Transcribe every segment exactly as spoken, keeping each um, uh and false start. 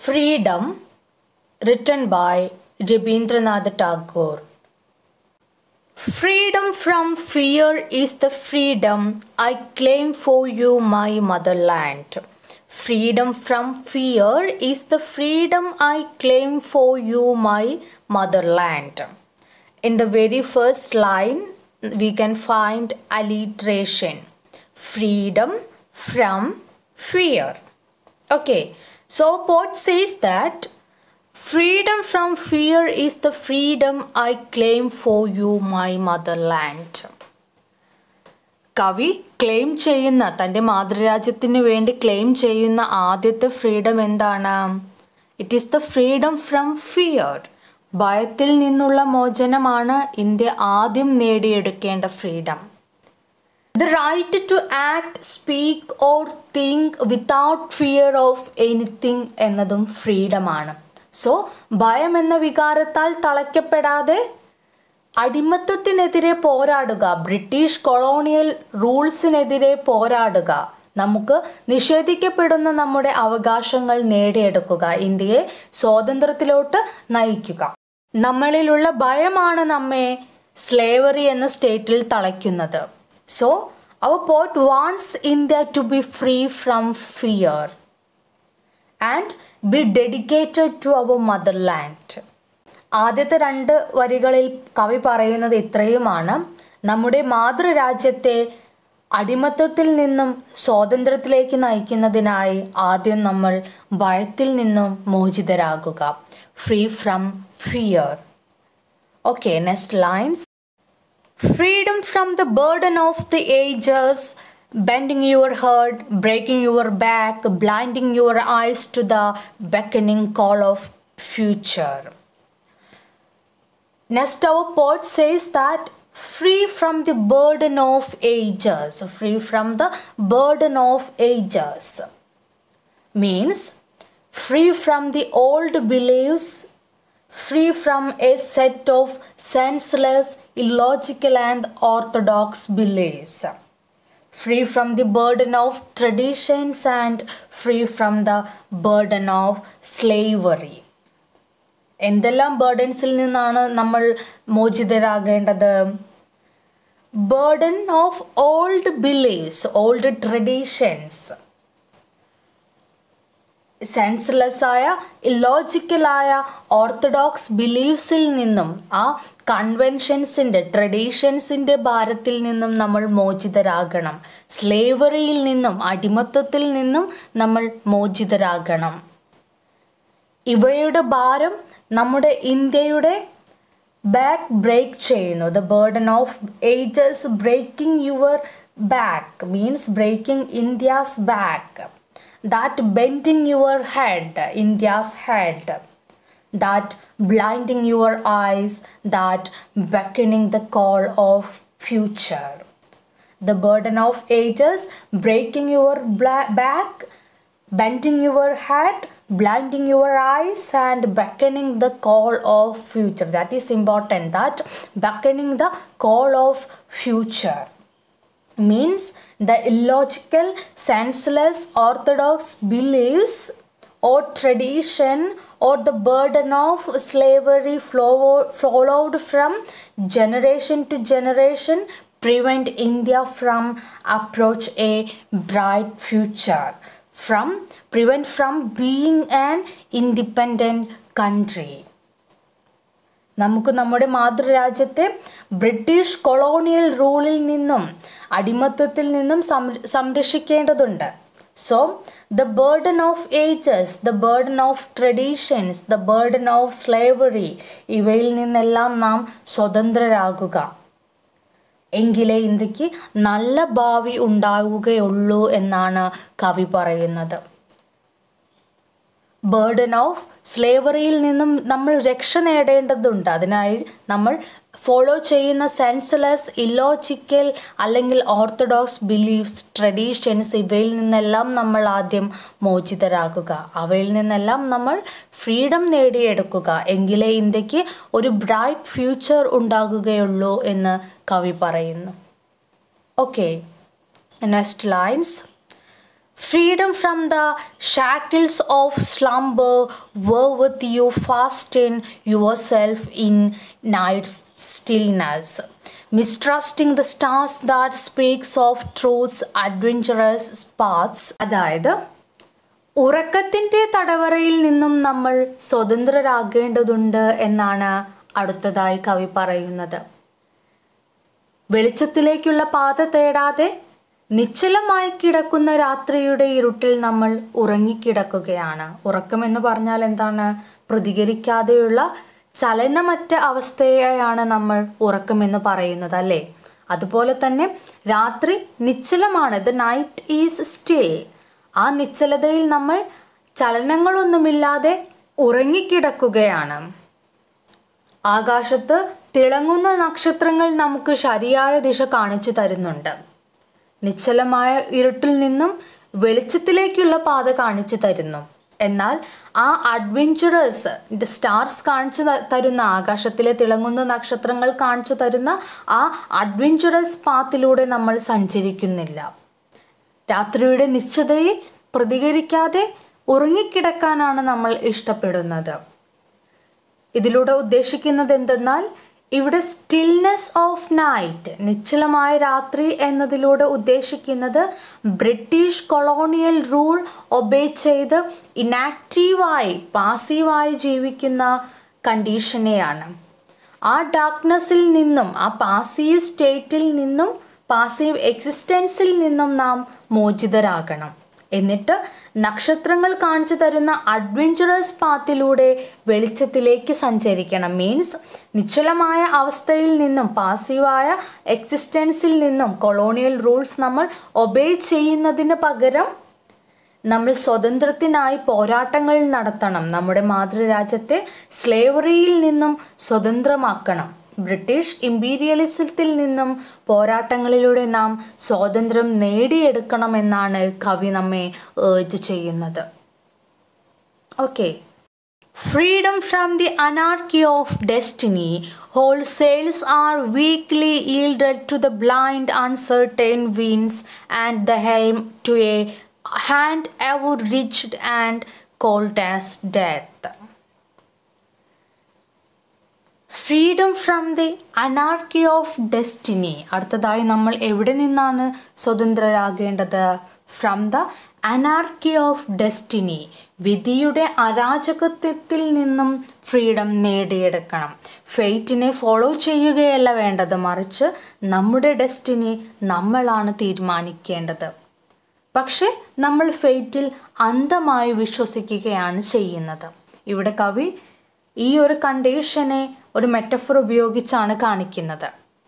Freedom, written by Rabindranath Tagore. Freedom from fear is the freedom I claim for you, my motherland. Freedom from fear is the freedom I claim for you, my motherland. In the very first line, we can find alliteration. Freedom from fear. Okay, so poet says that freedom from fear is the freedom I claim for you, my motherland. കവി claim ചെയ്യുന്ന തൻ്റെ മാതൃരാജ്യത്തിന് വേണ്ടി claim ചെയ്യുന്ന ആദ്യത്തെ freedom എന്താണ്? It is the freedom from fear. ഭയത്തിൽ നിന്നുള്ള മോചനമാണ് ഇന്ത്യ ആദ്യം നേടിയെടുക്കേണ്ട freedom. The right to act, speak or think without fear of anything എന്നതും ഫ്രീഡമാണ്. സോ ഭയം എന്ന വികാരത്താൽ തളയ്ക്കപ്പെടാതെ അടിമത്തത്തിനെതിരെ പോരാടുക, ബ്രിട്ടീഷ് കൊളോണിയൽ റൂൾസിനെതിരെ പോരാടുക, നമുക്ക് നിഷേധിക്കപ്പെടുന്ന നമ്മുടെ അവകാശങ്ങൾ നേടിയെടുക്കുക, ഇന്ത്യയെ സ്വാതന്ത്ര്യത്തിലോട്ട് നയിക്കുക. നമ്മളിലുള്ള ഭയമാണ് നമ്മെ സ്ലേവറി എന്ന സ്റ്റേറ്റിൽ തളയ്ക്കുന്നത്. So, our poet wants India to be free from fear and be dedicated to our motherland. ആദ്യത്തെ രണ്ട് വരികളിൽ കവി പറയുന്നത് ഇത്രയുമാണ്: നമ്മുടെ മാതൃരാജ്യത്തെ അടിമത്തത്തിൽ നിന്നും സ്വാതന്ത്ര്യത്തിലേക്ക് നയിക്കുന്നതിനായി ആദ്യം നമ്മൾ ഭയത്തിൽ നിന്നും മോചിതരാകുക. Free from fear. Okay, next lines. Freedom from the burden of the ages, bending your head, breaking your back, blinding your eyes to the beckoning call of future. Next, our poet says that free from the burden of ages, free from the burden of ages means free from the old beliefs, free from a set of senseless, illogical and orthodox beliefs, free from the burden of traditions and free from the burden of slavery. എന്തെല്ലാം ബേർഡൻസിൽ നിന്നാണ് നമ്മൾ മോചിതരാകേണ്ടത്? Burden of old beliefs, old traditions, senseless ആയ ഇല്ലോജിക്കലായ orthodox ബിലീഫ്സിൽ നിന്നും, ആ കൺവെൻഷൻസിൻ്റെ ട്രഡീഷൻസിൻ്റെ ഭാരത്തിൽ നിന്നും നമ്മൾ മോചിതരാകണം. സ്ലേവറിയിൽ നിന്നും, അടിമത്തത്തിൽ നിന്നും നമ്മൾ മോചിതരാകണം. ഇവയുടെ ഭാരം നമ്മുടെ ഇന്ത്യയുടെ ബാക്ക് ബ്രേക്ക് ചെയ്യുന്നു. The burden of ages breaking your back means breaking India's back. That bending your head, India's head, that blinding your eyes, that beckoning the call of future. The burden of ages, breaking your back, bending your head, blinding your eyes and beckoning the call of future. That is important, that beckoning the call of future means the illogical, senseless, orthodox beliefs or tradition or the burden of slavery followed from generation to generation prevent India from approach a bright future, from prevent from being an independent country. നമുക്ക് നമ്മുടെ മാതൃരാജ്യത്തെ British colonial റൂളിൽ നിന്നും, അടിമത്തത്തിൽ നിന്നും സംരക്ഷിക്കേണ്ടതുണ്ട്. So the burden of ages, the burden of traditions, the burden of slavery, ഇവയിൽ നിന്നെല്ലാം നാം സ്വതന്ത്രരാകുക. എങ്കിലേ ഇന്ത്യക്ക് നല്ല ഭാവി ഉണ്ടാവുകയുള്ളൂ എന്നാണ് കവി പറയുന്നത്. ബേർഡൻ ഓഫ് സ്ലേവറിയിൽ നിന്നും നമ്മൾ രക്ഷ നേടേണ്ടതുണ്ട്. അതിനായി നമ്മൾ ഫോളോ ചെയ്യുന്ന സെൻസ്ലെസ്, ഇല്ലോജിക്കൽ അല്ലെങ്കിൽ ഓർത്തഡോക്സ് ബിലീഫ്സ്, ട്രഡീഷൻസ്, ഇവയിൽ നിന്നെല്ലാം നമ്മൾ ആദ്യം മോചിതരാകുക. അവയിൽ നിന്നെല്ലാം നമ്മൾ ഫ്രീഡം നേടിയെടുക്കുക. എങ്കിലേ ഇന്ത്യക്ക് ഒരു ബ്രൈറ്റ് ഫ്യൂച്ചർ ഉണ്ടാകുകയുള്ളൂ എന്ന് കവി പറയുന്നു. Okay, next lines. Freedom from the shackles of slumber, were with you, fasten yourself in night's stillness, mistrusting the stars that speaks of truth's adventurous paths. അതായത് ഉറക്കത്തിൻ്റെ തടവറയിൽ നിന്നും നമ്മൾ സ്വതന്ത്രരാകേണ്ടതുണ്ട് എന്നാണ് അടുത്തതായി കവി പറയുന്നത്. വെളിച്ചത്തിലേക്കുള്ള പാത തേടാതെ നിശ്ചലമായി കിടക്കുന്ന രാത്രിയുടെ ഇരുട്ടിൽ നമ്മൾ ഉറങ്ങിക്കിടക്കുകയാണ്. ഉറക്കമെന്ന് പറഞ്ഞാൽ എന്താണ്? പ്രതികരിക്കാതെയുള്ള ചലനമറ്റ അവസ്ഥയെയാണ് നമ്മൾ ഉറക്കമെന്ന് പറയുന്നത് അല്ലേ? അതുപോലെ തന്നെ രാത്രി നിശ്ചലമാണ്. The night is still. ആ നിശ്ചലതയിൽ നമ്മൾ ചലനങ്ങളൊന്നുമില്ലാതെ ഉറങ്ങിക്കിടക്കുകയാണ്. ആകാശത്ത് തിളങ്ങുന്ന നക്ഷത്രങ്ങൾ നമുക്ക് ശരിയായ ദിശ കാണിച്ചു തരുന്നുണ്ട്. നിശ്ചലമായ ഇരുട്ടിൽ നിന്നും വെളിച്ചത്തിലേക്കുള്ള പാത കാണിച്ചു തരുന്നു. എന്നാൽ ആ അഡ്വെഞ്ചറസ് സ്റ്റാർസ് കാണിച്ചു തരുന്ന, ആകാശത്തിലെ തിളങ്ങുന്ന നക്ഷത്രങ്ങൾ കാണിച്ചു തരുന്ന ആ അഡ്വെഞ്ചറസ് പാത്തിലൂടെ നമ്മൾ സഞ്ചരിക്കുന്നില്ല. രാത്രിയുടെ നിശ്ചതയിൽ പ്രതികരിക്കാതെ ഉറങ്ങിക്കിടക്കാനാണ് നമ്മൾ ഇഷ്ടപ്പെടുന്നത്. ഇതിലൂടെ ഉദ്ദേശിക്കുന്നത് എന്തെന്നാൽ, ഇവിടെ സ്റ്റിൽനെസ് ഓഫ് നൈറ്റ്, നിശ്ചലമായ രാത്രി എന്നതിലൂടെ ഉദ്ദേശിക്കുന്നത് ബ്രിട്ടീഷ് കൊളോണിയൽ റൂൾ ഒബേ ചെയ്ത് ഇനാക്റ്റീവായി പാസീവായി ജീവിക്കുന്ന കണ്ടീഷനെയാണ്. ആ ഡാർക്ക്നെസ്സിൽ നിന്നും, ആ പാസീവ് സ്റ്റേറ്റിൽ നിന്നും, പാസീവ് എക്സിസ്റ്റൻസിൽ നിന്നും നാം മോചിതരാകണം. എന്നിട്ട് നക്ഷത്രങ്ങൾ കാണിച്ചു തരുന്ന അഡ്വെഞ്ചറസ് പാത്തിലൂടെ വെളിച്ചത്തിലേക്ക് സഞ്ചരിക്കണം. മീൻസ് നിശ്ചലമായ അവസ്ഥയിൽ നിന്നും, പാസീവായ എക്സിസ്റ്റൻസിൽ നിന്നും കൊളോണിയൽ റൂൾസ് നമ്മൾ ഒബേ ചെയ്യുന്നതിന് പകരം നമ്മൾ സ്വതന്ത്രത്തിനായി പോരാട്ടങ്ങൾ നടത്തണം. നമ്മുടെ മാതൃരാജ്യത്തെ സ്ലേവറിയിൽ നിന്നും സ്വതന്ത്രമാക്കണം. ബ്രിട്ടീഷ് ഇമ്പീരിയലിസത്തിൽ നിന്നും പോരാട്ടങ്ങളിലൂടെ നാം സ്വാതന്ത്ര്യം നേടിയെടുക്കണമെന്നാണ് കവി നമ്മെ ഏർജ് ചെയ്യുന്നത്. Okay. Freedom from the anarchy of destiny, wholesales are weakly yielded to the blind uncertain winds, and the helm to a hand ever rigid and cold as death. Freedom from the anarchy of destiny. അടുത്തതായി നമ്മൾ എവിടെ നിന്നാണ് സ്വതന്ത്രരാകേണ്ടത്? From the anarchy of destiny. വിധിയുടെ അരാജകത്വത്തിൽ നിന്നും freedom നേടിയെടുക്കണം. ഫെയ്റ്റിനെ follow ചെയ്യുകയല്ല വേണ്ടത്, മറിച്ച് നമ്മുടെ ഡെസ്റ്റിനി നമ്മളാണ് തീരുമാനിക്കേണ്ടത്. പക്ഷെ നമ്മൾ ഫെയ്റ്റിൽ അന്ധമായി വിശ്വസിക്കുകയാണ് ചെയ്യുന്നത്. ഇവിടെ കവി ഈ ഒരു കണ്ടീഷനെ ഒരു മെറ്റഫർ ഉപയോഗിച്ചാണ് കാണിക്കുന്നത്.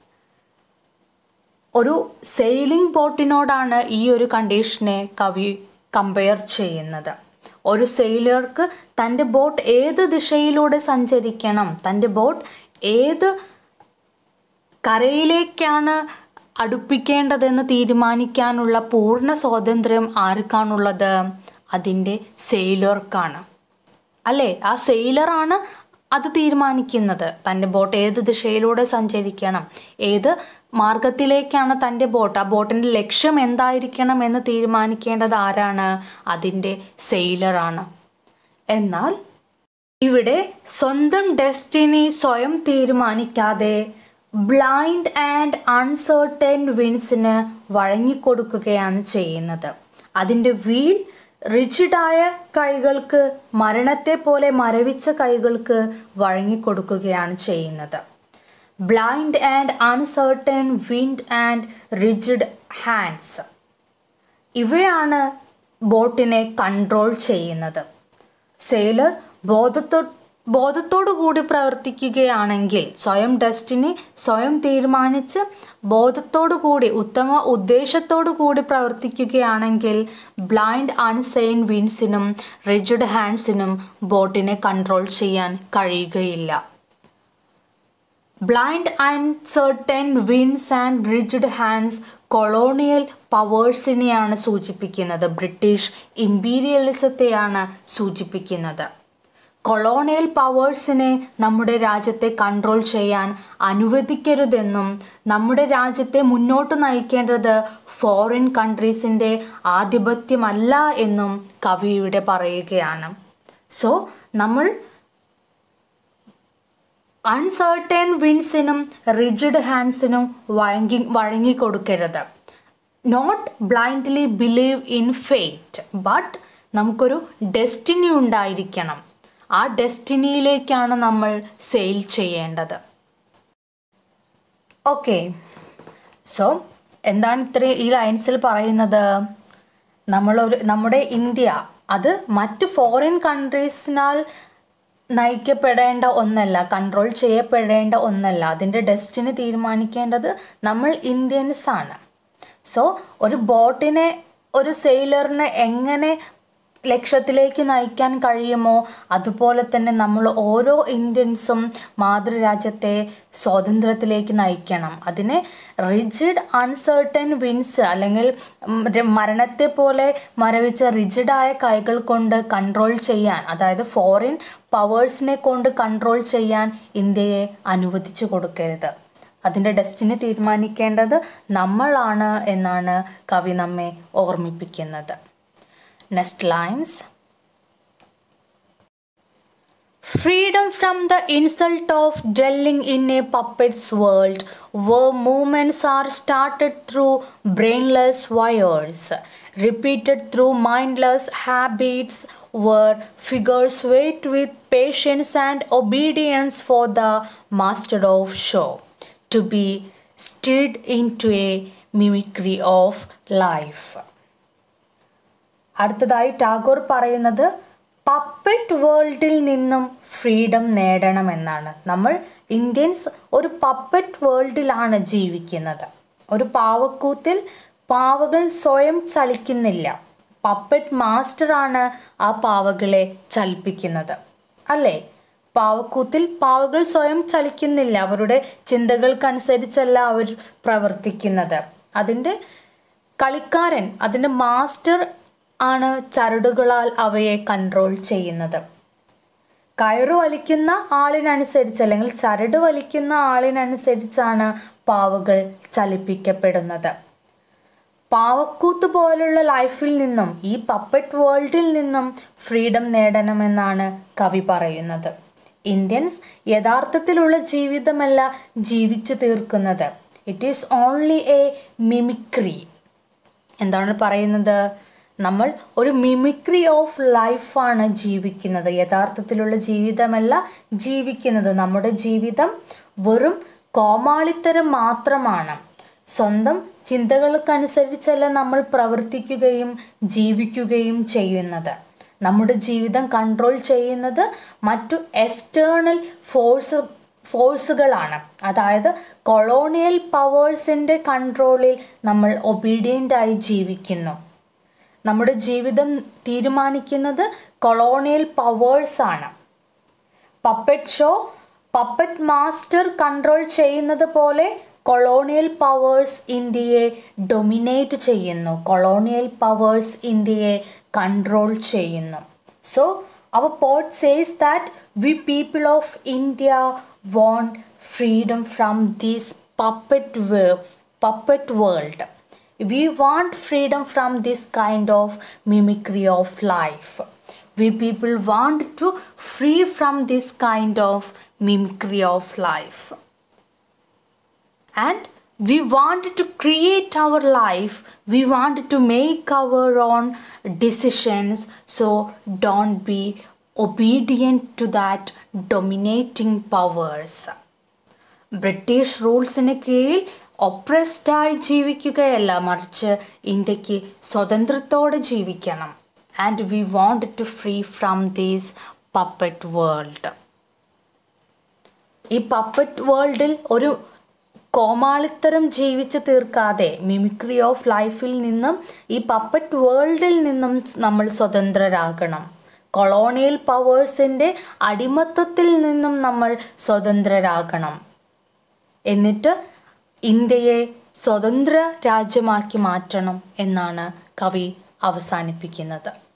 ഒരു സെയിലിംഗ് ബോട്ടിനോടാണ് ഈ ഒരു കണ്ടീഷനെ കവി കമ്പയർ ചെയ്യുന്നത്. ഒരു സെയിലർക്ക് തൻ്റെ ബോട്ട് ഏത് ദിശയിലൂടെ സഞ്ചരിക്കണം, തൻ്റെ ബോട്ട് ഏത് കരയിലേക്കാണ് അടുപ്പിക്കേണ്ടതെന്ന് തീരുമാനിക്കാനുള്ള പൂർണ്ണ സ്വാതന്ത്ര്യം ആർക്കാണുള്ളത്? അതിൻ്റെ സെയിലർക്കാണ് അല്ലേ? ആ സെയിലറാണ് അത് തീരുമാനിക്കുന്നത്. തൻ്റെ ബോട്ട് ഏത് ദിശയിലൂടെ സഞ്ചരിക്കണം, ഏത് മാർഗത്തിലേക്കാണ് തൻ്റെ ബോട്ട്, ആ ബോട്ടിൻ്റെ ലക്ഷ്യം എന്തായിരിക്കണം എന്ന് തീരുമാനിക്കേണ്ടത് ആരാണ്? അതിൻ്റെ സെയിലറാണ്. എന്നാൽ ഇവിടെ സ്വന്തം ഡെസ്റ്റിനി സ്വയം തീരുമാനിക്കാതെ ബ്ലൈൻഡ് ആൻഡ് അൺസർട്ടൻ വിൻസിന് വഴങ്ങിക്കൊടുക്കുകയാണ് ചെയ്യുന്നത്. അതിൻ്റെ വീൽ റിജിഡായ കൈകൾക്ക്, മരണത്തെ പോലെ മരവിച്ച കൈകൾക്ക് വഴങ്ങിക്കൊടുക്കുകയാണ് ചെയ്യുന്നത്. Blind and uncertain wind and rigid hands, ഇവയാണ് ബോട്ടിനെ കൺട്രോൾ ചെയ്യുന്നത്. സെയിലർ ബോധത്തോ ബോധത്തോടു കൂടി പ്രവർത്തിക്കുകയാണെങ്കിൽ, സ്വയം ഡെസ്റ്റിനി സ്വയം തീരുമാനിച്ച് ബോധത്തോടു കൂടി, ഉത്തമ ഉദ്ദേശത്തോടു കൂടി പ്രവർത്തിക്കുകയാണെങ്കിൽ ബ്ലൈൻഡ് അൺസെയിൻ വിൻസിനും റിജിഡ് ഹാൻഡ്സിനും ബോട്ടിനെ കൺട്രോൾ ചെയ്യാൻ കഴിയുകയില്ല. Blind uncertain winds and rigid hands colonial പവേഴ്സിനെയാണ് സൂചിപ്പിക്കുന്നത്. ബ്രിട്ടീഷ് ഇമ്പീരിയലിസത്തെയാണ് സൂചിപ്പിക്കുന്നത്. കൊളോണിയൽ പവേഴ്സിനെ നമ്മുടെ രാജ്യത്തെ കൺട്രോൾ ചെയ്യാൻ അനുവദിക്കരുതെന്നും നമ്മുടെ രാജ്യത്തെ മുന്നോട്ട് നയിക്കേണ്ടത് ഫോറിൻ കൺട്രീസിൻ്റെ ആധിപത്യമല്ല എന്നും കവി ഇവിടെ പറയുകയാണ്. സോ നമ്മൾ അൺസർട്ടൻ വിൻസിനും റിജിഡ് ഹാൻഡ്സിനും വഴങ്ങി വഴങ്ങിക്കൊടുക്കരുത്. Not blindly believe in fate, but നമുക്കൊരു ഡെസ്റ്റിനി ഉണ്ടായിരിക്കണം. ആ ഡെസ്റ്റിനിയിലേക്കാണ് നമ്മൾ സെയിൽ ചെയ്യേണ്ടത്. ഓക്കെ, സോ എന്താണ് ഇത്ര ഈ ലൈൻസിൽ പറയുന്നത്? നമ്മളൊരു നമ്മുടെ ഇന്ത്യ അത് മറ്റ് ഫോറിൻ കൺട്രീസിനാൽ നയിക്കപ്പെടേണ്ട ഒന്നല്ല, കൺട്രോൾ ചെയ്യപ്പെടേണ്ട ഒന്നല്ല. അതിൻ്റെ ഡെസ്റ്റിനി തീരുമാനിക്കേണ്ടത് നമ്മൾ ഇന്ത്യൻസ് ആണ്. സോ ഒരു ബോട്ടിനെ, ഒരു സെയിലറിനെ എങ്ങനെ ലക്ഷ്യത്തിലേക്ക് നയിക്കാൻ കഴിയുമോ അതുപോലെ തന്നെ നമ്മൾ ഓരോ ഇന്ത്യൻസും മാതൃരാജ്യത്തെ സ്വാതന്ത്ര്യത്തിലേക്ക് നയിക്കണം. അതിനെ റിജിഡ് അൺസർട്ടൻ വിൻസ് അല്ലെങ്കിൽ മരണത്തെ പോലെ മരവിച്ച റിജിഡായ കൈകൾ കൊണ്ട് കൺട്രോൾ ചെയ്യാൻ, അതായത് ഫോറിൻ പവേഴ്സിനെ കൊണ്ട് കൺട്രോൾ ചെയ്യാൻ ഇന്ത്യയെ അനുവദിച്ചു കൊടുക്കരുത്. അതിൻ്റെ ഡെസ്റ്റിനി തീരുമാനിക്കേണ്ടത് നമ്മളാണ് എന്നാണ് കവി നമ്മെ ഓർമ്മിപ്പിക്കുന്നത്. Next lines. Freedom from the insult of dwelling in a puppet's world where movements are started through brainless wires, repeated through mindless habits, where figures wait with patience and obedience for the master of show, to be stirred into a mimicry of life. അടുത്തതായി ടാഗോർ പറയുന്നത് puppet വേൾഡിൽ നിന്നും freedom നേടണമെന്നാണ്. നമ്മൾ Indians ഒരു puppet വേൾഡിലാണ് ജീവിക്കുന്നത്. ഒരു പാവക്കൂത്തിൽ പാവകൾ സ്വയം ചലിക്കുന്നില്ല. Puppet മാസ്റ്ററാണ് ആ പാവകളെ ചലിപ്പിക്കുന്നത്, അല്ലേ? പാവക്കൂത്തിൽ പാവകൾ സ്വയം ചലിക്കുന്നില്ല. അവരുടെ ചിന്തകൾക്കനുസരിച്ചല്ല അവർ പ്രവർത്തിക്കുന്നത്. അതിൻ്റെ കളിക്കാരൻ, അതിൻ്റെ മാസ്റ്റർ ആണ് ചരടുകളാൽ അവയെ കൺട്രോൾ ചെയ്യുന്നത്. കയറു വലിക്കുന്ന ആളിനനുസരിച്ച് അല്ലെങ്കിൽ ചരട് വലിക്കുന്ന ആളിനനുസരിച്ചാണ് പാവകൾ ചലിപ്പിക്കപ്പെടുന്നത്. പാവക്കൂത്ത് പോലുള്ള ലൈഫിൽ നിന്നും, ഈ പപ്പറ്റ് വേൾഡിൽ നിന്നും ഫ്രീഡം നേടണമെന്നാണ് കവി പറയുന്നത്. ഇന്ത്യൻസ് യഥാർത്ഥത്തിലുള്ള ജീവിതമല്ല ജീവിച്ചു തീർക്കുന്നത്. It is only a mimicry. എന്താണ് പറയുന്നത്? നമ്മൾ ഒരു മിമിക്രി ഓഫ് ലൈഫാണ് ജീവിക്കുന്നത്. യഥാർത്ഥത്തിലുള്ള ജീവിതമല്ല ജീവിക്കുന്നത്. നമ്മുടെ ജീവിതം വെറും കോമാളിത്തരം മാത്രമാണ്. സ്വന്തം ചിന്തകൾക്കനുസരിച്ചല്ല നമ്മൾ പ്രവർത്തിക്കുകയും ജീവിക്കുകയും ചെയ്യുന്നത്. നമ്മുടെ ജീവിതം കൺട്രോൾ ചെയ്യുന്നത് മറ്റു എക്സ്റ്റേണൽ ഫോഴ്സ് ഫോഴ്സുകളാണ്. അതായത് കൊളോണിയൽ പവേഴ്സിൻ്റെ കൺട്രോളിൽ നമ്മൾ ഒബീഡിയൻ്റായി ജീവിക്കുന്നു. നമ്മുടെ ജീവിതം തീരുമാനിക്കുന്നത് കൊളോണിയൽ പവേഴ്സാണ്. Puppet show, puppet master control ചെയ്യുന്നത് പോലെ കൊളോണിയൽ പവേഴ്സ് ഇന്ത്യയെ ഡൊമിനേറ്റ് ചെയ്യുന്നു. കൊളോണിയൽ പവേഴ്സ് ഇന്ത്യയെ കൺട്രോൾ ചെയ്യുന്നു. സോ അവർ poet says that we people of India want freedom from this puppet puppet world. We want freedom from this kind of mimicry of life. We people want to free from this kind of mimicry of life. And we want to create our life. We want to make our own decisions. So don't be obedient to that dominating powers. British റൂൾസിന് കീഴിൽ ഒപ്രസ്ഡായി ജീവിക്കുകയല്ല, മറിച്ച് ഇന്ത്യക്ക് സ്വതന്ത്രത്തോടെ ജീവിക്കണം. And we want to free from these puppet world. ഈ puppet വേൾഡിൽ ഒരു കോമാളിത്തരം ജീവിച്ച് തീർക്കാതെ മിമിക്രി ഓഫ് ലൈഫിൽ നിന്നും ഈ പപ്പറ്റ് വേൾഡിൽ നിന്നും നമ്മൾ സ്വതന്ത്രരാകണം. കൊളോണിയൽ പവേഴ്സിൻ്റെ അടിമത്തത്തിൽ നിന്നും നമ്മൾ സ്വതന്ത്രരാകണം. എന്നിട്ട് ഇന്ത്യയെ സ്വതന്ത്ര രാജ്യമാക്കി മാറ്റണം എന്നാണ് കവി അവസാനിപ്പിക്കുന്നത്.